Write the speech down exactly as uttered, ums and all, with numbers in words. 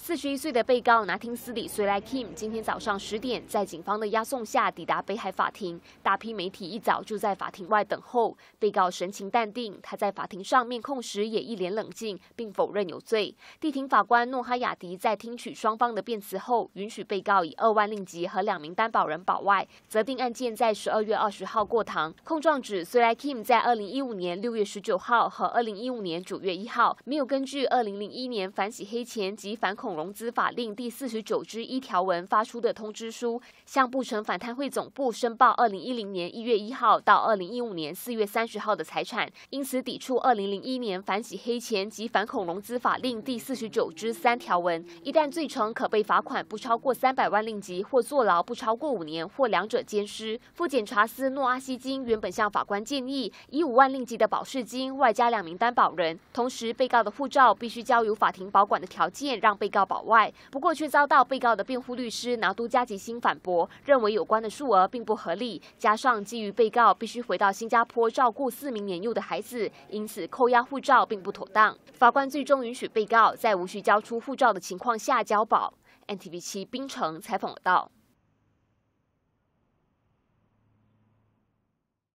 四十一岁的被告拿汀斯里随来 Kim 今天早上十点，在警方的押送下抵达北海法庭。大批媒体一早就在法庭外等候。被告神情淡定，他在法庭上面控时也一脸冷静，并否认有罪。地庭法官诺哈雅迪在听取双方的辩词后，允许被告以二万令吉和两名担保人保外，责定案件在十二月二十号过堂。控状指随来 Kim 在二零一五年六月十九号和二零一五年九月一号，没有根据二零零一年反洗黑钱及反恐融资法令第四十九之一条文发出的通知书，向布城反贪会总部申报二零一零年一月一号到二零一五年四月三十号的财产，因此抵触二零零一年反洗黑钱及反恐融资法令第四十九之三条文。一旦罪成，可被罚款不超过三百万令吉，或坐牢不超过五年，或两者兼施。副检察司诺阿西金原本向法官建议，以五万令吉的保释金外加两名担保人，同时被告的护照必须交由法庭保管的条件，让被告保外。不过，却遭到被告的辩护律师拿督加吉辛反驳，认为有关的数额并不合理，加上基于被告必须回到新加坡照顾四名年幼的孩子，因此扣押护照并不妥当。法官最终允许被告在无需交出护照的情况下交保。N T V 七槟城采访报道。